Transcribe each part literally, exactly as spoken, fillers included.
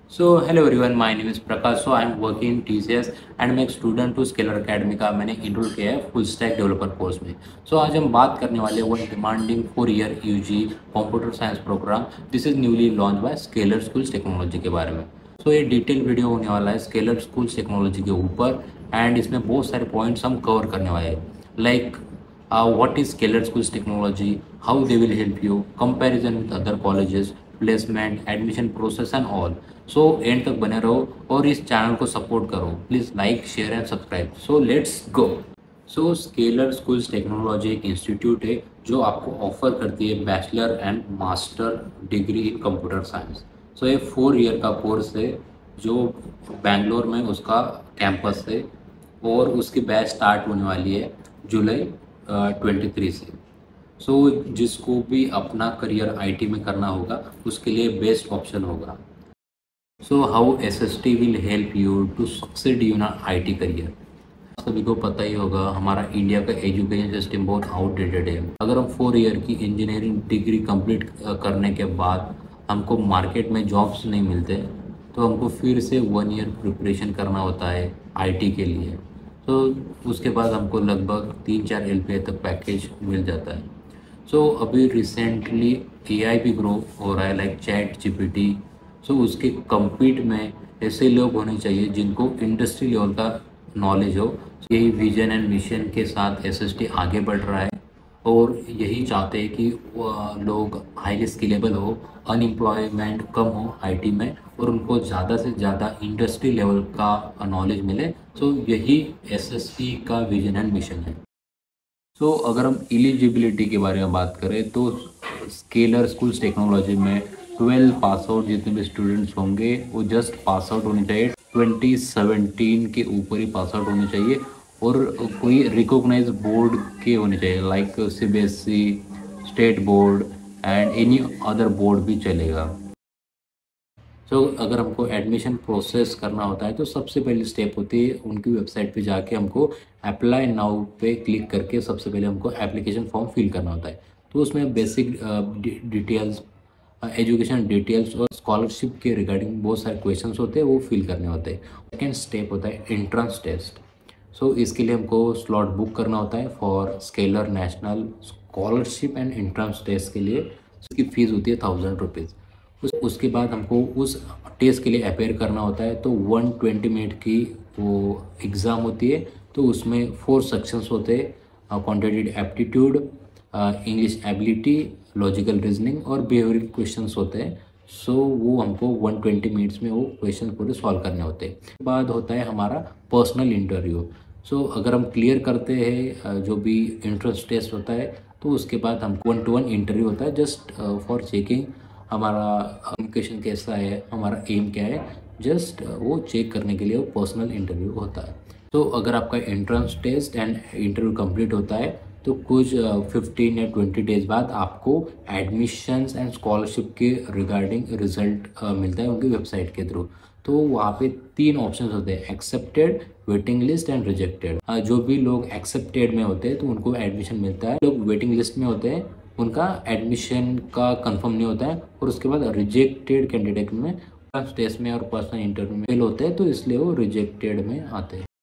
So hello everyone, my name is Prakash. So I am working in T C S and मैं एक student हूँ scalar academy का. मैंने enrol किया है फुल स्टैक डेवलपर कोर्स में. सो आज हम बात करने वाले हैं one demanding four year UG computer science program. This is newly launch by Scaler schools technology के बारे में. सो ये डिटेल वीडियो होने वाला है स्केलर स्कूल्स टेक्नोलॉजी के ऊपर एंड इसमें बहुत सारे पॉइंट्स हम कवर करने वाले हैं. Like what is Scalar Schools Technology, how they will help you, comparison with other colleges, placement, admission process and all. So end तक बने रहो और इस चैनल को सपोर्ट करो. Please like share and subscribe. So let's go. So Scaler schools technology एक institute है जो आपको ऑफर करती है bachelor and master degree in computer science. So ये फोर ईयर का कोर्स है जो बेंगलोर में उसका कैंपस है और उसकी बैच स्टार्ट होने वाली है जुलाई ट्वेंटी थ्री से. सो so, जिसको भी अपना करियर आईटी में करना होगा उसके लिए बेस्ट ऑप्शन होगा. So how SST will help you to succeed in IT career. सभी को पता ही होगा हमारा इंडिया का एजुकेशन सिस्टम बहुत आउटडेटेड है. अगर हम फोर ईयर की इंजीनियरिंग डिग्री कंप्लीट करने के बाद हमको मार्केट में जॉब्स नहीं मिलते तो हमको फिर से वन ईयर प्रिपरेशन करना होता है आईटी के लिए. तो उसके बाद हमको लगभग तीन चार एल पी ए तक पैकेज मिल जाता है. सो so, अभी रिसेंटली एआई भी ग्रो हो रहा है लाइक चैट जीपीटी. सो उसके कम्पीट में ऐसे लोग होने चाहिए जिनको इंडस्ट्री लेवल का नॉलेज हो. यही विजन एंड मिशन के साथ एसएसटी आगे बढ़ रहा है और यही चाहते हैं कि लोग हाईली स्किलेबल हो, अनएम्प्लॉयमेंट कम हो आईटी में और उनको ज़्यादा से ज़्यादा इंडस्ट्री लेवल का नॉलेज मिले. सो so, यही एसएसटी का विजन एंड मिशन है. सो so, अगर हम एलिजिबिलिटी के बारे में बात करें तो स्केलर स्कूल्स टेक्नोलॉजी में ट्वेल्व पास आउट जितने भी स्टूडेंट्स होंगे वो जस्ट पास आउट होने चाहिए. ट्वेंटी सेवनटीन के ऊपर ही पास आउट होने चाहिए और कोई रिकॉग्नाइज बोर्ड के होने चाहिए like CBSE, state board and any other board भी चलेगा. सो so, अगर हमको एडमिशन प्रोसेस करना होता है तो सबसे पहली स्टेप होती है उनकी वेबसाइट पे जाके हमको अप्लाई नाउ पे क्लिक करके सबसे पहले हमको एप्लीकेशन फॉर्म फिल करना होता है. तो उसमें बेसिक डिटेल्स, एजुकेशन डिटेल्स और स्कॉलरशिप के रिगार्डिंग बहुत सारे क्वेश्चंस होते हैं वो फिल करने होते हैं. सेकेंड स्टेप होता है एंट्रेंस टेस्ट. सो इसके लिए हमको स्लॉट बुक करना होता है for Scaler national scholarship and entrance test के लिए. उसकी फ़ीस होती है थाउजेंड रुपीज़. उस उसके बाद हमको उस टेस्ट के लिए अपेयर करना होता है. तो वन ट्वेंटी मिनट की वो एग्ज़ाम होती है. तो उसमें फोर सेक्शंस होते हैं, quantitative aptitude, English ability, logical reasoning और बिहेवियरल क्वेश्चंस होते हैं. सो so, वो हमको वन ट्वेंटी मिनट्स में वो क्वेश्चन पूरे सॉल्व करने होते हैं. उसके बाद होता है हमारा पर्सनल इंटरव्यू. सो so, अगर हम क्लियर करते हैं जो भी एंट्रेंस टेस्ट होता है तो उसके बाद हमको वन टू वन इंटरव्यू होता है जस्ट फॉर चेकिंग हमारा कम्युनिकेशन कैसा है, हमारा एम क्या है. जस्ट वो चेक करने के लिए वो पर्सनल इंटरव्यू होता है. तो अगर आपका entrance test and interview complete होता है तो कुछ फिफ्टीन या ट्वेंटी डेज बाद आपको एडमिशन्स एंड स्कॉलरशिप के रिगार्डिंग रिजल्ट मिलता है उनकी वेबसाइट के थ्रू. तो वहाँ पे तीन ऑप्शन होते हैं, accepted, waiting list and rejected. जो भी लोग एक्सेप्टेड में होते हैं तो उनको एडमिशन मिलता है. लोग वेटिंग लिस्ट में होते हैं उनका एडमिशन का कंफर्म नहीं होता है. और उसके बाद रिजेक्टेड कैंडिडेट में टेस्ट में और पर्सनल इंटरव्यू में फेल होते हैं तो इसलिए वो रिजेक्टेड में आते हैं.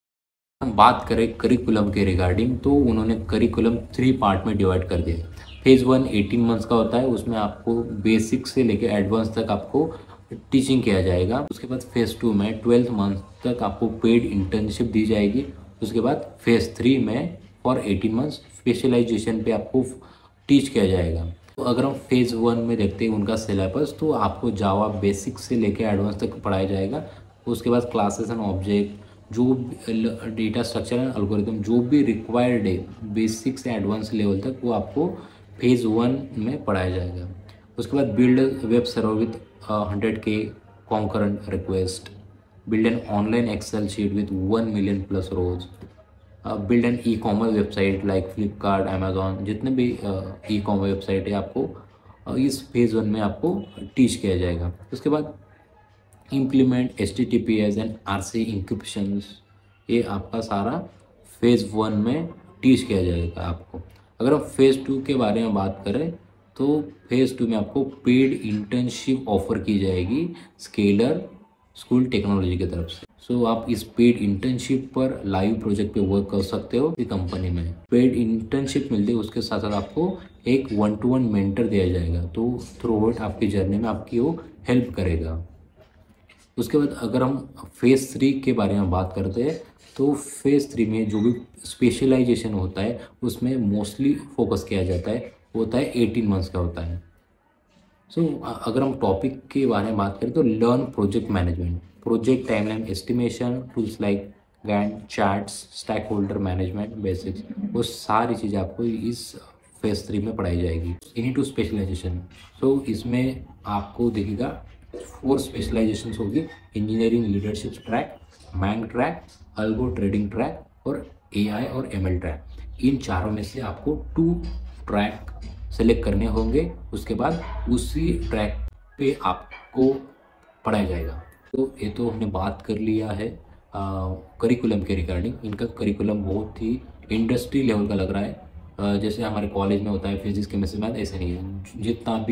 हम बात करें करिकुलम के रिगार्डिंग तो उन्होंने करिकुलम थ्री पार्ट में डिवाइड कर दिया. फेज़ वन एटीन मंथ्स का होता है, उसमें आपको बेसिक से लेकर एडवांस तक आपको टीचिंग किया जाएगा. उसके बाद फेज़ टू में ट्वेल्थ मंथ तक आपको पेड इंटर्नशिप दी जाएगी. उसके बाद फेज़ थ्री में फॉर एटीन मंथ्स स्पेशलाइजेशन पे आपको टीच किया जाएगा. तो अगर हम फेज़ वन में देखते हैं उनका सिलेबस तो आपको जावा बेसिक से लेकर एडवांस तक पढ़ाया जाएगा. उसके बाद क्लासेस एंड ऑब्जेक्ट, जो डेटा स्ट्रक्चर एंड एल्गोरिथम जो भी रिक्वायर्ड है बेसिक से एडवांस लेवल तक वो आपको फेज़ वन में पढ़ाया जाएगा. उसके बाद build web server with hundred K concurrent request, build an online Excel sheet with one million plus rows, build an e commerce website like Flipkart, Amazon, जितने भी ई कॉमर्स वेबसाइट है आपको uh, इस फेज़ वन में आपको टीच किया जाएगा. उसके बाद implement H T T P S and R C encryptions, ये आपका सारा फेज़ वन में टीच किया जाएगा आपको. अगर हम फेज़ टू के बारे में बात करें तो फेज़ टू में आपको पेड इंटर्नशिप ऑफर की जाएगी स्केलर स्कूल टेक्नोलॉजी की तरफ से। सो so, आप इस पेड इंटर्नशिप पर लाइव प्रोजेक्ट पे वर्क कर सकते हो इस कंपनी में। पेड इंटर्नशिप मिलती है, उसके साथ साथ आपको एक वन टू वन मेंटर दिया जाएगा, तो थ्रू आउट आपकी जर्नी में आपकी वो हेल्प करेगा। उसके बाद अगर हम फेज़ थ्री के बारे में बात करते हैं तो फेज़ थ्री में जो भी स्पेशलाइजेशन होता है उसमें मोस्टली फोकस किया जाता है, होता है एटीन मंथ्स का होता है। सो so, अगर हम टॉपिक के बारे में बात करें तो learn project management, project timeline estimation, tools like Gantt charts, stakeholder management basics, वो सारी चीज़ें आपको इस फेज़ थ्री में पढ़ाई जाएगी। एनी टू स्पेशलाइजेशन, सो इसमें आपको देखिएगा फोर स्पेशलाइजेशन होगी, engineering leadership track, MAANG track, algo trading track और एआई और एमएल ट्रैक। इन चारों में से आपको टू ट्रैक सेलेक्ट करने होंगे, उसके बाद उसी ट्रैक पे आपको पढ़ाया जाएगा। तो ये तो हमने बात कर लिया है करिकुलम के रिगार्डिंग। इनका करिकुलम बहुत ही इंडस्ट्री लेवल का लग रहा है, आ, जैसे हमारे कॉलेज में होता है फिजिक्स केमिस्ट्री मैथ, ऐसे नहीं है। जितना भी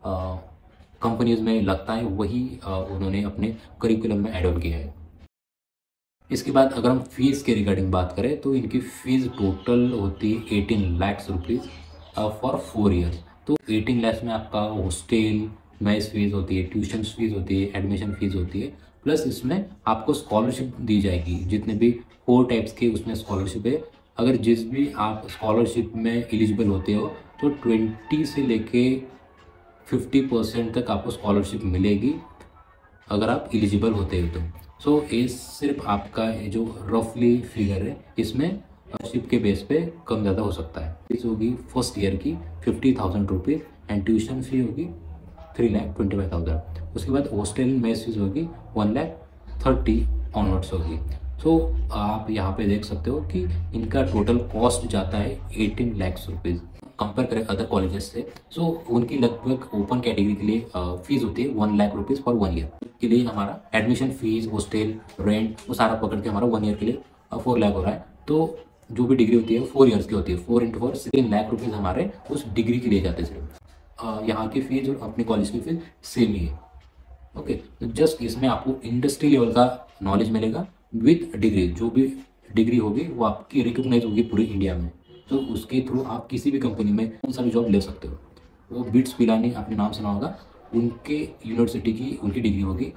कंपनीज में लगता है वही आ, उन्होंने अपने करिकुलम में एड ऑन किया है। इसके बाद अगर हम फीस के रिगार्डिंग बात करें तो इनकी फ़ीस टोटल होती है eighteen lakh rupees for four years. तो एटीन लाख में आपका हॉस्टल मेस फीस होती है, ट्यूशन फीस होती है, एडमिशन फीस होती है, प्लस इसमें आपको स्कॉलरशिप दी जाएगी। जितने भी फोर टाइप्स के उसमें स्कॉलरशिप है, अगर जिस भी आप स्कॉलरशिप में एलिजिबल होते हो तो ट्वेंटी से लेके फिफ्टी परसेंट तक आपको स्कॉलरशिप मिलेगी अगर आप एलिजिबल होते हो तो। सो so, ये सिर्फ आपका ये जो रफली फिगर है, इसमें स्कॉलरशिप के बेस पे कम ज़्यादा हो सकता है। फीस होगी फर्स्ट ईयर की fifty thousand rupees and tuition fee होगी three lakh twenty five thousand. उसके बाद हॉस्टल मेस फीस होगी वन लाख थर्टी ऑनवर्ड्स होगी। सो so, आप यहाँ पे देख सकते हो कि इनका टोटल कॉस्ट जाता है एटीन लाख रुपीज़। कंपेयर करें अदर कॉलेजेस से, सो so, उनकी लगभग ओपन कैटेगरी के लिए फीस होती है one lakh rupees for one year के लिए। हमारा एडमिशन फीस, हॉस्टल रेंट, वो सारा पकड़ के हमारा वन ईयर के लिए फोर लाख हो रहा है। तो जो भी डिग्री होती है फोर ईयर्स की होती है, four into four sixteen lakh rupees हमारे उस डिग्री के लिए जाते हैं सिर्फ। यहाँ की फीस और अपने कॉलेज की फीस सेम ही है। ओके, तो जस्ट इसमें आपको इंडस्ट्री लेवल का नॉलेज मिलेगा विथ डिग्री। जो भी डिग्री होगी वो आपकी रिकॉग्नाइज होगी पूरी इंडिया में, तो उसके थ्रू आप किसी भी कंपनी में कौन सा भी जॉब ले सकते हो। वो बिट्स पिलानी आपने नाम सुना होगा, उनके यूनिवर्सिटी की उनकी डिग्री होगी।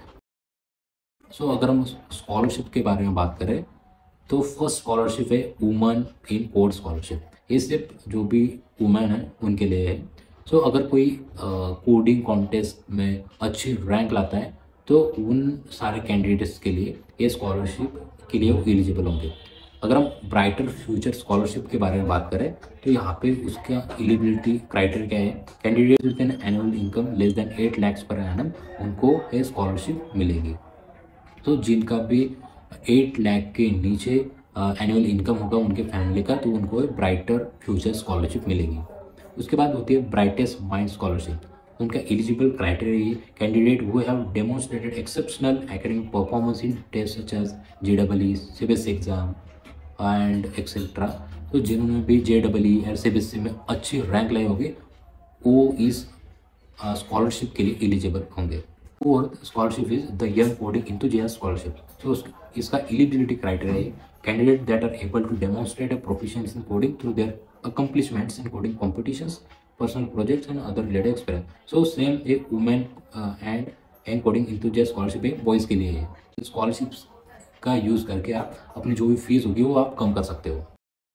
सो so, अगर हम स्कॉलरशिप के बारे में बात करें तो फर्स्ट स्कॉलरशिप है वुमेन इन कोड स्कॉलरशिप। ये सिर्फ जो भी वुमेन है उनके लिए है। सो so, अगर कोई कोडिंग कॉन्टेस्ट में अच्छी रैंक लाता है तो उन सारे कैंडिडेट्स के लिए ये स्कॉलरशिप के लिए वो एलिजिबल होंगे। अगर हम ब्राइटर फ्यूचर स्कॉलरशिप के बारे में बात करें तो यहाँ पे उसका एलिजिबिलिटी क्राइटेरिया क्या है, candidate with an annual income less than eight lakhs per annum उनको ये स्कॉलरशिप मिलेगी। तो जिनका भी एट लाख के नीचे एनुअल इनकम होगा उनके फैमिली का, तो उनको ब्राइटर फ्यूचर स्कॉलरशिप मिलेगी। उसके बाद होती है ब्राइटेस्ट माइंड स्कॉलरशिप। उनका eligible criteria candidate who have demonstrated exceptional academic performance in test such as J double E, CBSE exam and etcetera. तो जिन्होंने भी जे डबल ई और सीबीएसई में अच्छी रैंक लाई होगी वो इस स्कॉलरशिप के लिए एलिजिबल होंगे। और scholarship is the young coding enthusiast scholarship. तो इसका एलिजिबिलिटी क्राइटेरिया है candidate that are able to demonstrate a proficiency in coding through their accomplishments in coding competitions, personal projects and other related experience. So same a women uh, and and coding enthusiast scholarship है boys के लिए है। Scholarships का use करके आप अपनी जो भी फीस होगी वो आप कम कर सकते हो।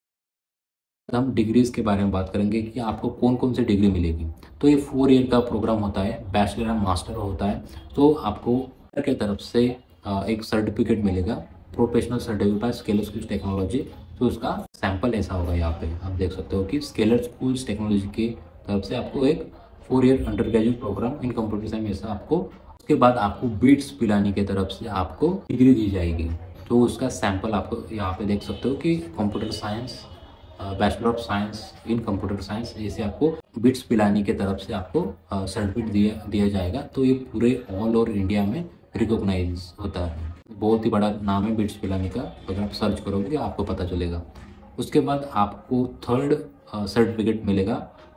हम डिग्रीज़ के बारे में बात करेंगे कि आपको कौन कौन सी डिग्री मिलेगी। तो ये फोर ईयर का प्रोग्राम होता है, बैचलर एंड मास्टर होता है। तो आपको की तरफ से एक सर्टिफिकेट मिलेगा, professional certificate by Scaler schools technology. तो उसका सैंपल ऐसा होगा, यहाँ पे आप देख सकते हो कि स्केलर स्कूल्स टेक्नोलॉजी के तरफ से आपको एक four year undergraduate program in computer science ऐसा आपको, उसके बाद आपको बिट्स पिलानी की तरफ से आपको डिग्री दी जाएगी। तो उसका सैंपल आपको यहाँ पे देख सकते हो कि computer science, bachelor of science in computer science, जैसे आपको बिट्स पिलानी की तरफ से आपको सर्टिफिकेट दिया दिया जाएगा। तो ये पूरे ऑल ओवर इंडिया में रिकॉग्नाइज होता है। बहुत ही बड़ा नाम है बिट्स पिलानी का, अगर आप सर्च करोगे आपको पता चलेगा। उसके बाद आपको थर्ड सर्टिफिकेट मिलेगा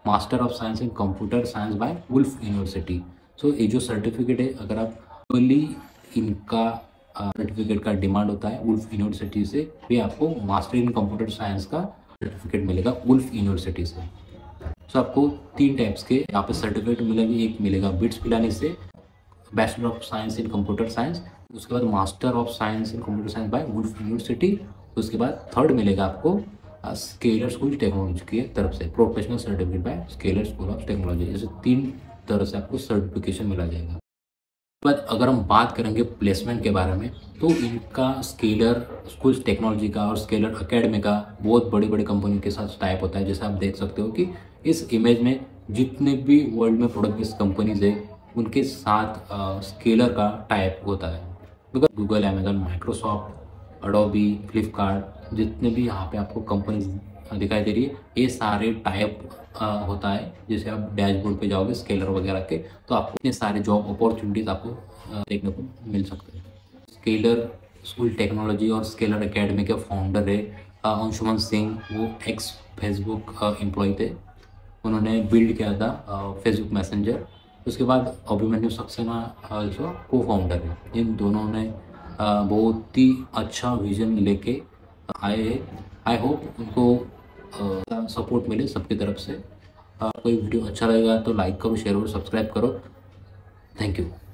master of science in computer science by Woolf university. So ये जो सर्टिफिकेट है, अगर आप पहली इनका सर्टिफिकेट का डिमांड होता है वुल्फ यूनिवर्सिटी से, भी आपको मास्टर इन कंप्यूटर साइंस का सर्टिफिकेट मिलेगा वुल्फ यूनिवर्सिटी से। सो so, आपको तीन टाइप्स के यहाँ पे सर्टिफिकेट मिलेगी। एक मिलेगा बिट्स पिलानी से, bachelor of science in computer science, उसके बाद master of science in computer science by Woolf university, उसके बाद थर्ड मिलेगा आपको स्केलर स्कूल टेक्नोलॉजी की तरफ से professional certificate by Scaler school of technology. ऐसे तीन तरह से आपको सर्टिफिकेशन मिला जाएगा। बाद अगर हम बात करेंगे प्लेसमेंट के बारे में, तो इनका स्केलर स्कूल टेक्नोलॉजी का और स्केलर एकेडमी का बहुत बड़ी बड़ी कंपनी के साथ टाइप होता है। जैसे आप देख सकते हो कि इस इमेज में जितने भी वर्ल्ड में प्रोडक्ट बेस्ड कंपनीज है उनके साथ स्केलर का टाइप होता है। Because Google, Amazon, Microsoft, Adobe, Flipkart, जितने भी यहाँ पे आपको कंपनीज दिखाई दे रही है, ये सारे टाइप होता है। जैसे आप डैशबोर्ड पे जाओगे स्केलर वगैरह के, तो आपको इतने सारे जॉब अपॉर्चुनिटीज़ आपको देखने को मिल सकते हैं। स्केलर स्कूल टेक्नोलॉजी और स्केलर एकेडमी के फाउंडर है अंशुमन सिंह। वो एक्स फेसबुक एम्प्लॉय थे, उन्होंने बिल्ड किया था फेसबुक मैसेंजर। उसके बाद अभिमन्यु सक्सेना जो को फाउंडर है। इन दोनों ने बहुत ही अच्छा विजन लेके आए हैं। आई होप उनको सपोर्ट मिले सबकी तरफ से। कोई वीडियो अच्छा लगेगा तो लाइक करो, शेयर और सब्सक्राइब करो। Thank you.